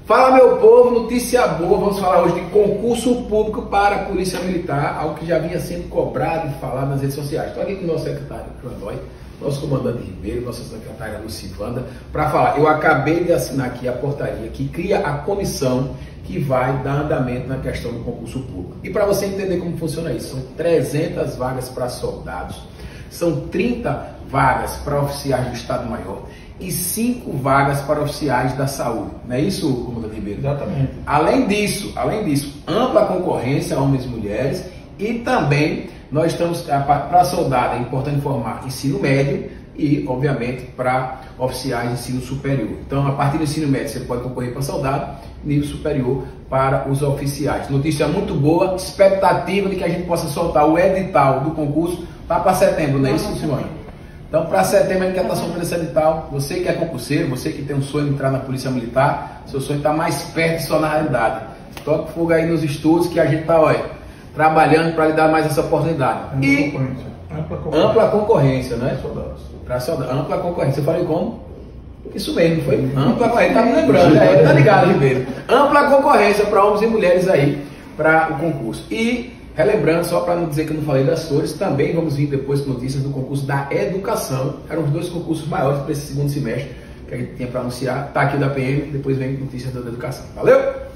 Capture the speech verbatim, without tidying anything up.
Fala, meu povo, notícia boa. Vamos falar hoje de concurso público para a Polícia Militar, algo que já vinha sendo cobrado e falado nas redes sociais. Estou aqui com o nosso secretário Clandói, nosso comandante Ribeiro, nossa secretária Lucivanda, para falar. Eu acabei de assinar aqui a portaria que cria a comissão que vai dar andamento na questão do concurso público. E para você entender como funciona isso, são trezentas vagas para soldados, são trinta vagas para oficiais do Estado-Maior e cinco vagas para oficiais da saúde. Não é isso, comandante Ribeiro? Exatamente. Além disso, além disso, ampla concorrência, homens e mulheres, e também nós estamos, para soldado, é importante informar, ensino médio e, obviamente, para oficiais de ensino superior. Então, a partir do ensino médio, você pode concorrer para soldado, nível superior para os oficiais. Notícia muito boa, expectativa de que a gente possa soltar o edital do concurso lá para setembro, não é isso, Simone? Então, para setembro, a gente quer estar soltando esse edital. Você que é concurseiro, você que tem um sonho de entrar na Polícia Militar, seu sonho está mais perto de sua realidade. Toque fogo aí nos estudos que a gente está, olha, trabalhando para lhe dar mais essa oportunidade. Ampla E concorrência. Ampla concorrência. ampla concorrência, né? Soldados. Para soldado, ampla concorrência. Eu falei como? Isso mesmo, foi? Ampla concorrência. Tá me lembrando, é, tá ligado, Ribeiro? Ampla concorrência para homens e mulheres aí para o concurso. E relembrando, só para não dizer que eu não falei das flores, também vamos vir depois com notícias do concurso da educação. Eram os dois concursos maiores para esse segundo semestre que a gente tinha para anunciar. Tá aqui o da P M, depois vem notícias da educação. Valeu?